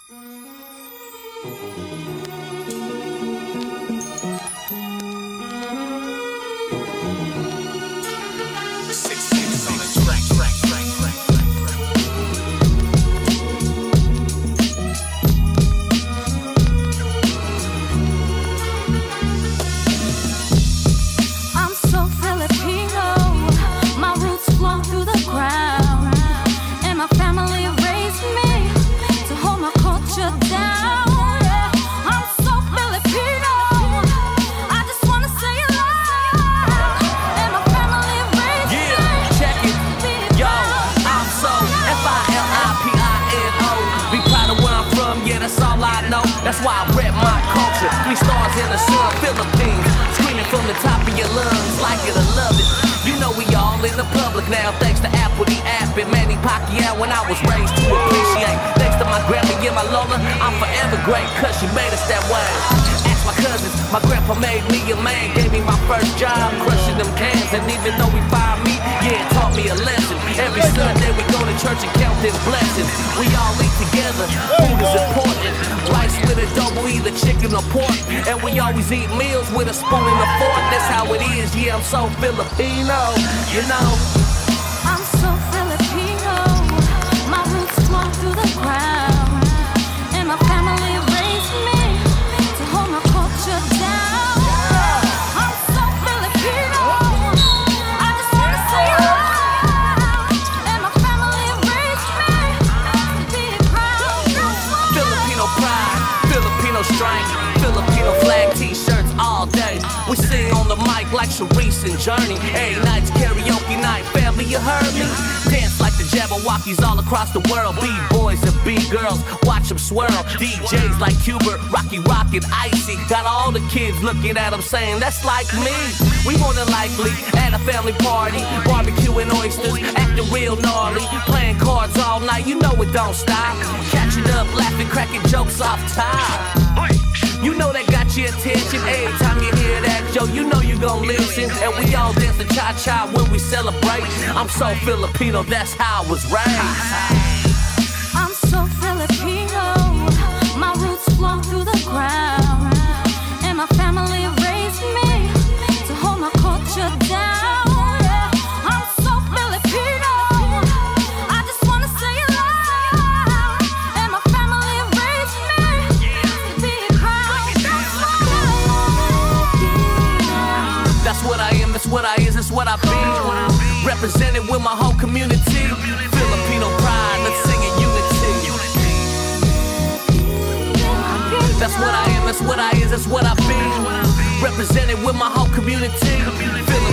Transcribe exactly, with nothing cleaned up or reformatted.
That's why I rep my culture. Three stars in the sun, Philippines. Screaming from the top of your lungs, like it or love it. You know we all in the public now, thanks to Apple the app and Manny Pacquiao when I was raised to appreciate. Thanks to my grandma and my Lola, I'm forever great, cause she made us that way. Ask my cousins, my grandpa made me a man, gave me my first job, crushing them cans. And even though he fired me, yeah, it taught me a lesson. Every Sunday we go to church and count them blessings. We all eat together, food is important. Rice with adobo, either chicken or pork. And we always eat meals with a spoon and a fork. That's how it is, yeah, I'm so Filipino, you know. I'm so Filipino. My roots flow through the ground, and my family raised me to hold my culture down. I'm so Filipino. I just wanna say it loud. And my family raised me to be proud. Filipino pride, Filipino strength, Filipino flag t-shirts all day. We sing on the mic like Sharice and Journey. Every night's karaoke night, family, you heard me? Dance like the Jabberwockies all across the world. B-boys and B-girls, watch them swirl. D Js like Hubert, Rocky Rocket, Icy. Got all the kids looking at them saying, that's like me. We more than likely at a family party, barbecuing oysters, acting real gnarly, playing cards all night, you know it don't stop. Catching up, laughing, cracking jokes off top. You know that got your attention. Every time you hear that, Joe, you know you gon' listen. And we all dance the cha-cha when we celebrate. I'm so Filipino, that's how I was raised. I'm so Filipino. My roots flow through the ground, and my family raised me to hold my culture down. I'm so Filipino. I just wanna say it loud. And my family raised me to be proud. That's what I am, that's what I is, that's what I be. Represented with my whole community. Filipino pride, let's sing in unity. That's what I am, that's what I is, that's what I be. Represented with my whole community.